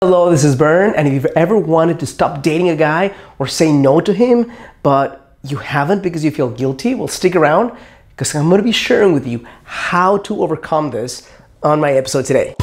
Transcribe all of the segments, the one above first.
Hello, this is Bern, and if you've ever wanted to stop dating a guy or say no to him, but you haven't because you feel guilty, well, stick around because I'm going to be sharing with you how to overcome this on my episode today.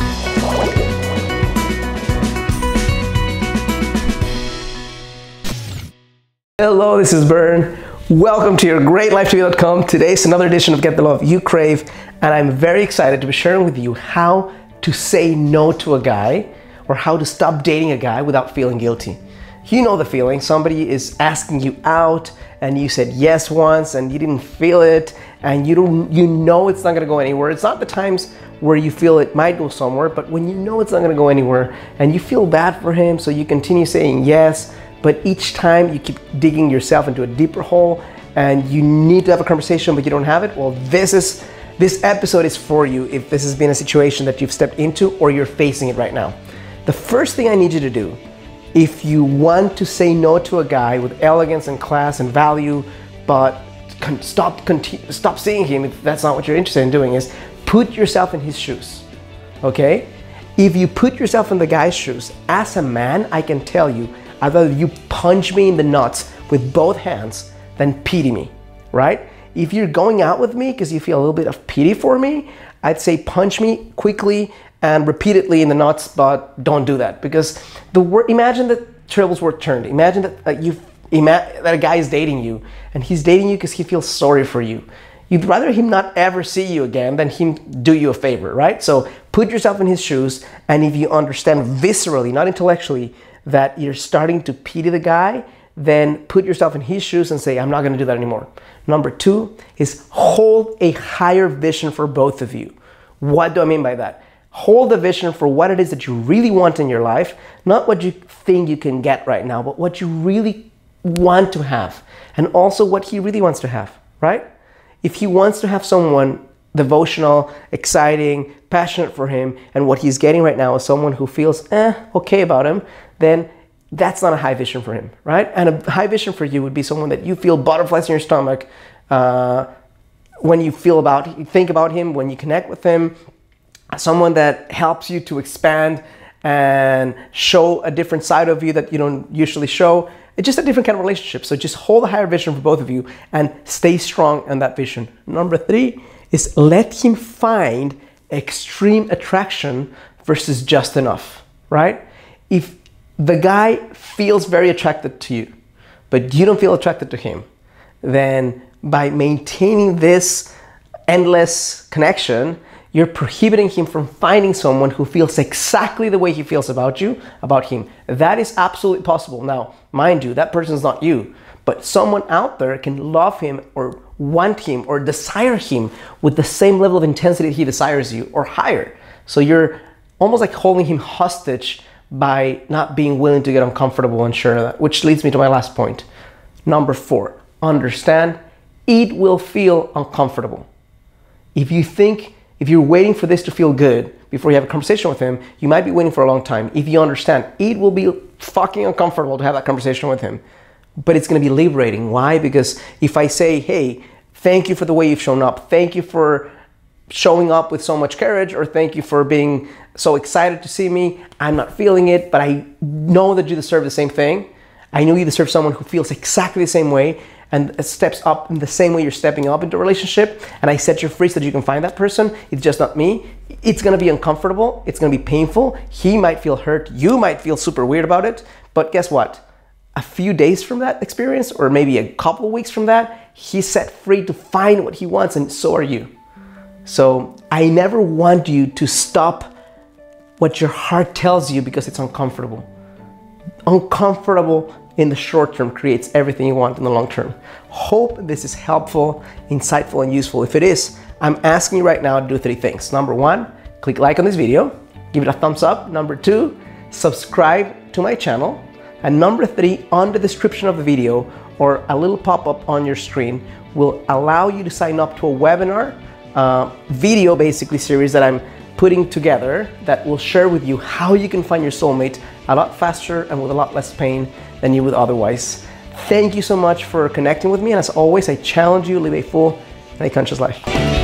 Hello, this is Bern. Welcome to your greatlifetv.com. Today's another edition of Get the Love You Crave, and I'm very excited to be sharing with you how to say no to a guy or how to stop dating a guy without feeling guilty. You know the feeling. Somebody is asking you out and you said yes once and you didn't feel it and you know it's not gonna go anywhere. It's not the times where you feel it might go somewhere, but when you know it's not gonna go anywhere and you feel bad for him, so you continue saying yes, but each time you keep digging yourself into a deeper hole and you need to have a conversation but you don't have it. Well, this episode is for you if this has been a situation that you've stepped into or you're facing it right now. The first thing I need you to do, if you want to say no to a guy with elegance and class and value, but stop seeing him if that's not what you're interested in doing, is put yourself in his shoes, okay? If you put yourself in the guy's shoes, as a man, I can tell you, I'd rather you punch me in the nuts with both hands than pity me, right? If you're going out with me because you feel a little bit of pity for me, I'd say punch me quickly and repeatedly in the nuts, but don't do that, because imagine that tables were turned. Imagine that that a guy is dating you and he's dating you because he feels sorry for you. You'd rather him not ever see you again than him do you a favor, right? So put yourself in his shoes, and if you understand viscerally, not intellectually, that you're starting to pity the guy, then put yourself in his shoes and say, I'm not gonna do that anymore. Number two is hold a higher vision for both of you. What do I mean by that? Hold the vision for what it is that you really want in your life, not what you think you can get right now, but what you really want to have, and also what he really wants to have, right? If he wants to have someone devotional, exciting, passionate for him, and what he's getting right now is someone who feels okay about him, then that's not a high vision for him, right? And a high vision for you would be someone that you feel butterflies in your stomach when you think about him, when you connect with him, someone that helps you to expand and show a different side of you that you don't usually show. It's just a different kind of relationship. So just hold a higher vision for both of you and stay strong in that vision. Number three is let him find extreme attraction versus just enough, right? If the guy feels very attracted to you, but you don't feel attracted to him, then by maintaining this endless connection, you're prohibiting him from finding someone who feels exactly the way he feels about him. That is absolutely possible. Now, mind you, that person's not you, but someone out there can love him or want him or desire him with the same level of intensity he desires you or higher. So you're almost like holding him hostage by not being willing to get uncomfortable and share that, which leads me to my last point. Number four, understand it will feel uncomfortable. If you're waiting for this to feel good before you have a conversation with him, you might be waiting for a long time. If you understand, it will be fucking uncomfortable to have that conversation with him, but it's gonna be liberating. Why? Because if I say, hey, thank you for the way you've shown up, thank you for showing up with so much courage, or thank you for being so excited to see me, I'm not feeling it, but I know that you deserve the same thing. I know you deserve someone who feels exactly the same way and steps up in the same way you're stepping up into a relationship, and I set you free so that you can find that person. It's just not me. It's gonna be uncomfortable. It's gonna be painful. He might feel hurt. You might feel super weird about it, but guess what? A few days from that experience, or maybe a couple weeks from that, he's set free to find what he wants, and so are you. So I never want you to stop what your heart tells you because it's uncomfortable. Uncomfortable in the short term creates everything you want in the long term. Hope this is helpful, insightful, and useful. If it is, I'm asking you right now to do three things. Number one, click like on this video, give it a thumbs up. Number two, subscribe to my channel. And number three, on the description of the video or a little pop-up on your screen will allow you to sign up to a webinar, video basically series that I'm putting together that will share with you how you can find your soulmate a lot faster and with a lot less pain than you would otherwise. Thank you so much for connecting with me, and as always, I challenge you to live a full and a conscious life.